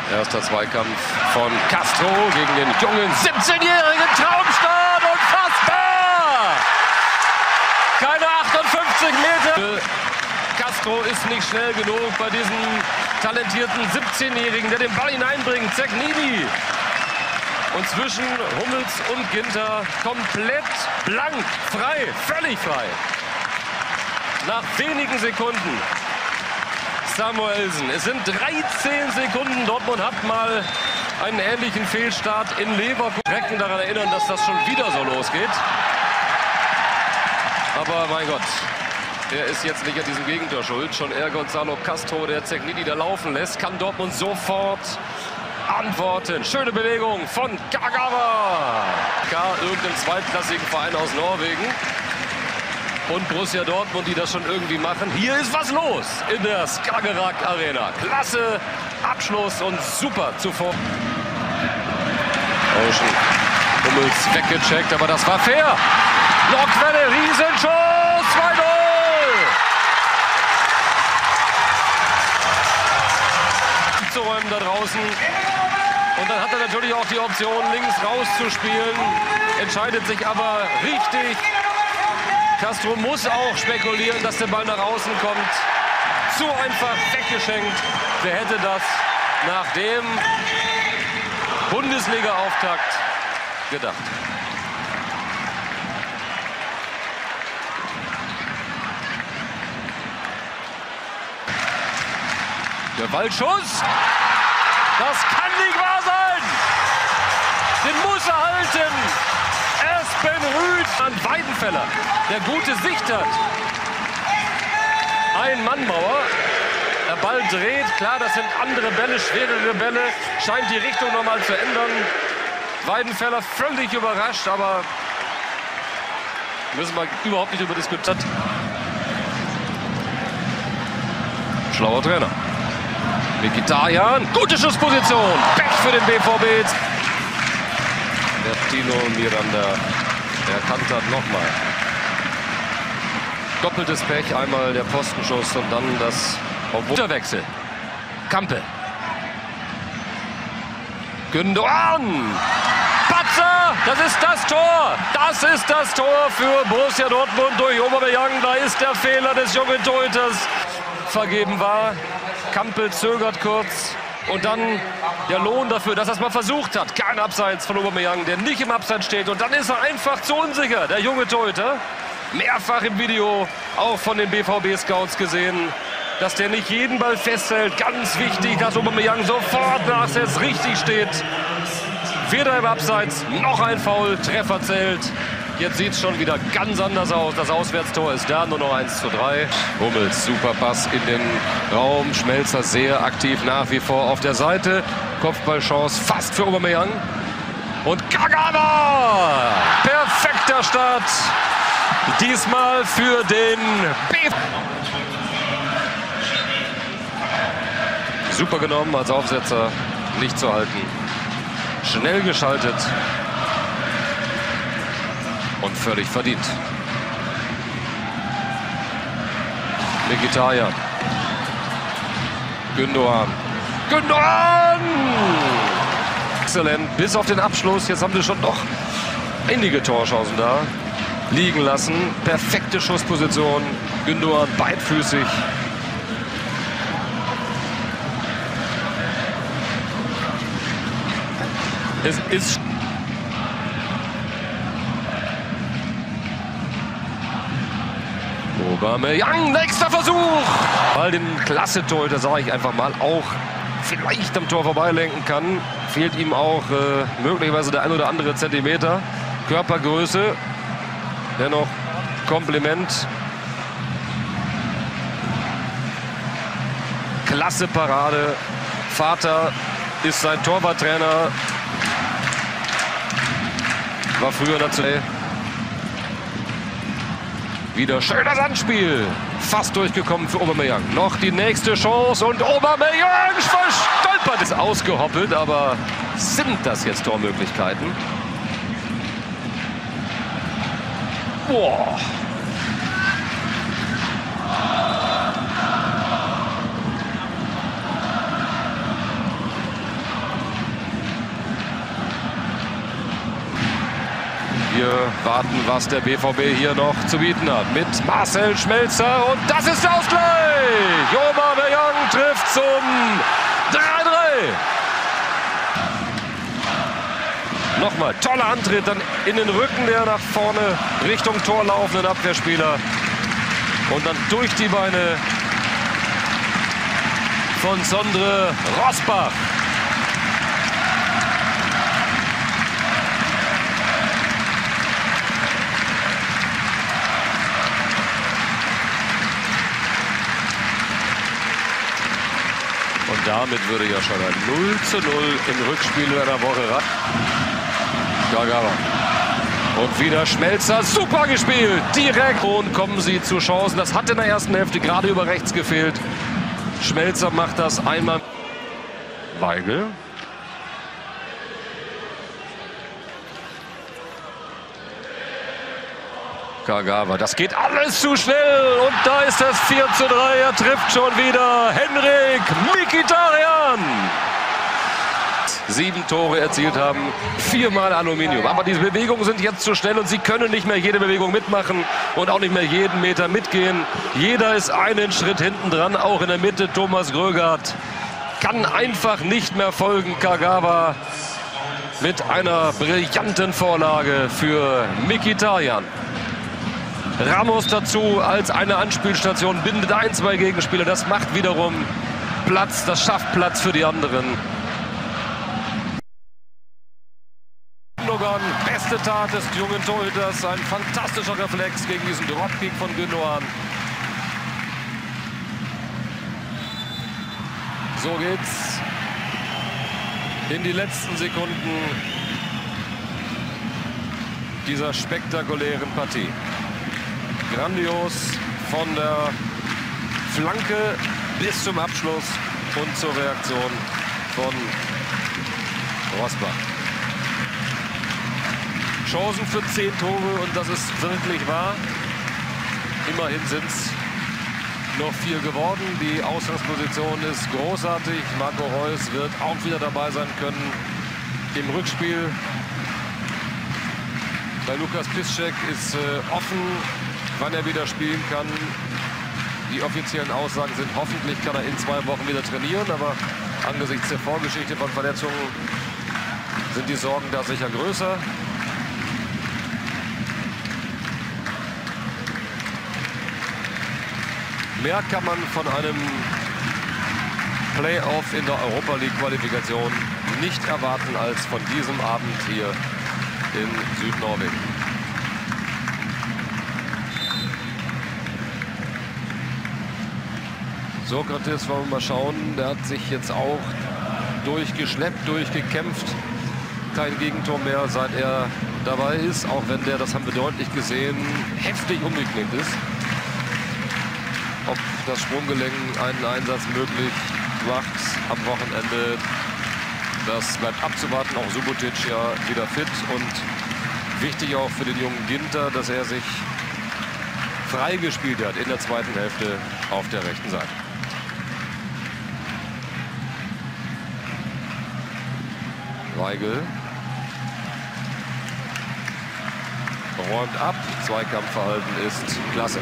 Erster Zweikampf von Castro gegen den jungen 17-jährigen Traumstart. Unfassbar! Keine 58 Meter. Castro ist nicht schnell genug bei diesem talentierten 17-Jährigen, der den Ball hineinbringt. Zegnini. Und zwischen Hummels und Ginter komplett blank, frei, völlig frei. Nach wenigen Sekunden. Samuelsen. Es sind 13 Sekunden. Dortmund hat mal einen ähnlichen Fehlstart in Leverkusen. Direkt daran erinnern, dass das schon wieder so losgeht. Aber mein Gott, er ist jetzt nicht an diesem Gegentor schuld. Schon eher Gonzalo Castro, der Zegnini da laufen lässt, kann Dortmund sofort antworten. Schöne Bewegung von Kagawa. Irgendeinem zweitklassigen Verein aus Norwegen. Und Borussia Dortmund, die das schon irgendwie machen. Hier ist was los in der Skagerrak Arena. Klasse Abschluss und super zuvor. Ocean. Hummels weggecheckt, aber das war fair. Nordquelle, Riesenschuss, 2-0. Zu räumen da draußen. Und dann hat er natürlich auch die Option, links rauszuspielen. Entscheidet sich aber richtig. Castro muss auch spekulieren, dass der Ball nach außen kommt. Zu einfach weggeschenkt. Wer hätte das nach dem Bundesliga-Auftakt gedacht? Der Ballschuss. Das kann nicht wahr sein. Den muss er halten. Espen Rüd an Weidenfeller, der gute Sicht hat. Ein Mannmauer. Der Ball dreht. Klar, das sind andere Bälle, schwerere Bälle. Scheint die Richtung nochmal zu ändern. Weidenfeller völlig überrascht, aber müssen wir überhaupt nicht über diskutieren. Schlauer Trainer. Mkhitaryan, gute Schussposition. Pech für den BVB. Der Tino Miranda erkannt hat nochmal. Doppeltes Pech, einmal der Postenschuss und dann das Unterwechsel. Kampe. Gündoğan. Patzer, das ist das Tor. Das ist das Tor für Borussia Dortmund durch Aubameyang. Da ist der Fehler des jungen Torhüters vergeben war. Kampe zögert kurz. Und dann der Lohn dafür, dass er es mal versucht hat. Kein Abseits von Aubameyang, der nicht im Abseits steht. Und dann ist er einfach zu unsicher, der junge Torhüter. Mehrfach im Video, auch von den BVB-Scouts gesehen, dass der nicht jeden Ball festhält. Ganz wichtig, dass Aubameyang sofort nachsetzt, richtig steht. Weder im Abseits, noch ein Foul, Treffer zählt. Jetzt sieht es schon wieder ganz anders aus. Das Auswärtstor ist da, nur noch 1:3. Hummels, super Pass in den Raum. Schmelzer sehr aktiv nach wie vor auf der Seite. Kopfballchance fast für Aubameyang. Und Kagawa! Perfekter Start. Diesmal für den BVB. Super genommen als Aufsetzer. Nicht zu halten. Schnell geschaltet. Und völlig verdient. Mkhitaryan. Gündoğan. Gündoğan! Exzellent, bis auf den Abschluss. Jetzt haben sie schon noch einige Torchancen da liegen lassen. Perfekte Schussposition. Gündoğan beidfüßig. Es ist Aubameyang, nächster Versuch! Weil den Klasse-Torhüter, sage ich einfach mal, auch vielleicht am Tor vorbeilenken kann. Fehlt ihm auch möglicherweise der ein oder andere Zentimeter. Körpergröße. Dennoch Kompliment. Klasse Parade. Vater ist sein Torwarttrainer. War früher national. Wieder schönes Anspiel. Fast durchgekommen für Aubameyang. Noch die nächste Chance und Aubameyang verstolpert. Ist ausgehoppelt, aber sind das jetzt Tormöglichkeiten? Boah. Wir warten, was der BVB hier noch zu bieten hat. Mit Marcel Schmelzer. Und das ist der Ausgleich. Aubameyang trifft zum 3-3. Nochmal, toller Antritt dann in den Rücken der nach vorne Richtung Tor laufenden Abwehrspieler. Und dann durch die Beine von Sondre Rosbach. Und damit würde ja schon ein 0:0 im Rückspiel einer Woche reichen. Kagawa. Und wieder Schmelzer. Super gespielt. Direkt. Und kommen sie zu Chancen. Das hat in der ersten Hälfte gerade über rechts gefehlt. Schmelzer macht das einmal. Weigl. Kagawa. Das geht alles zu schnell. Und da ist das 4:3. Er trifft schon wieder. Henrik Mkhitaryan. 7 Tore erzielt haben, 4-mal Aluminium. Aber diese Bewegungen sind jetzt zu schnell und sie können nicht mehr jede Bewegung mitmachen und auch nicht mehr jeden Meter mitgehen. Jeder ist einen Schritt hinten dran, auch in der Mitte. Thomas Grögaard kann einfach nicht mehr folgen. Kagawa mit einer brillanten Vorlage für Mkhitaryan. Ramos dazu als eine Anspielstation, bindet 1-2 Gegenspieler. Das macht wiederum Platz, das schafft Platz für die anderen. Beste Tat des jungen Torhüters, ein fantastischer Reflex gegen diesen Dropkick von Gündoğan. So geht's in die letzten Sekunden dieser spektakulären Partie. Grandios von der Flanke bis zum Abschluss und zur Reaktion von Rosbach. Chancen für 10 Tore und das ist wirklich wahr. Immerhin sind es noch 4 geworden. Die Ausgangsposition ist großartig. Marco Reus wird auch wieder dabei sein können im Rückspiel. Bei Lukas Piszczek ist offen, wann er wieder spielen kann. Die offiziellen Aussagen sind, hoffentlich kann er in 2 Wochen wieder trainieren. Aber angesichts der Vorgeschichte von Verletzungen sind die Sorgen da sicher größer. Mehr kann man von einem Playoff in der Europa League Qualifikation nicht erwarten als von diesem Abend hier in Südnorwegen. Sokrates, wollen wir mal schauen, der hat sich jetzt auch durchgeschleppt, durchgekämpft. Kein Gegentor mehr, seit er dabei ist, auch wenn der, das haben wir deutlich gesehen, heftig umgeknickt ist. Ob das Sprunggelenk einen Einsatz möglich macht am Wochenende, das bleibt abzuwarten. Auch Subotic ja wieder fit und wichtig auch für den jungen Ginter, dass er sich freigespielt hat in der zweiten Hälfte auf der rechten Seite. Weigl räumt ab, Zweikampfverhalten ist klasse.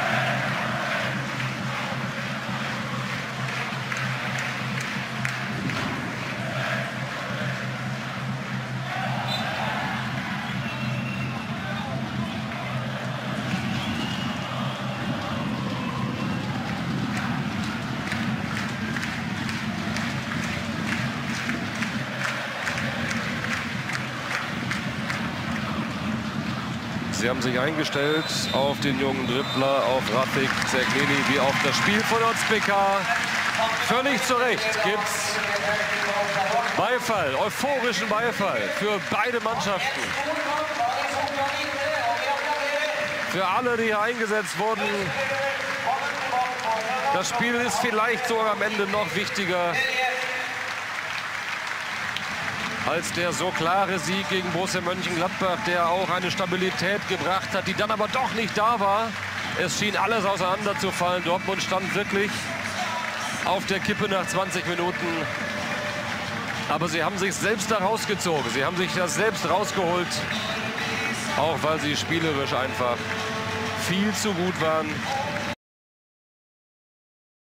Sie haben sich eingestellt auf den jungen Dribbler, auf Rafik Zerglini, wie auf das Spiel von Özbeka. Völlig zu Recht gibt es Beifall, euphorischen Beifall für beide Mannschaften. Für alle, die hier eingesetzt wurden. Das Spiel ist vielleicht sogar am Ende noch wichtiger als der so klare Sieg gegen Borussia Mönchengladbach, der auch eine Stabilität gebracht hat, die dann aber doch nicht da war. Es schien alles auseinanderzufallen. Dortmund stand wirklich auf der Kippe nach 20 Minuten. Aber sie haben sich selbst da rausgezogen. Sie haben sich das selbst rausgeholt. Auch weil sie spielerisch einfach viel zu gut waren.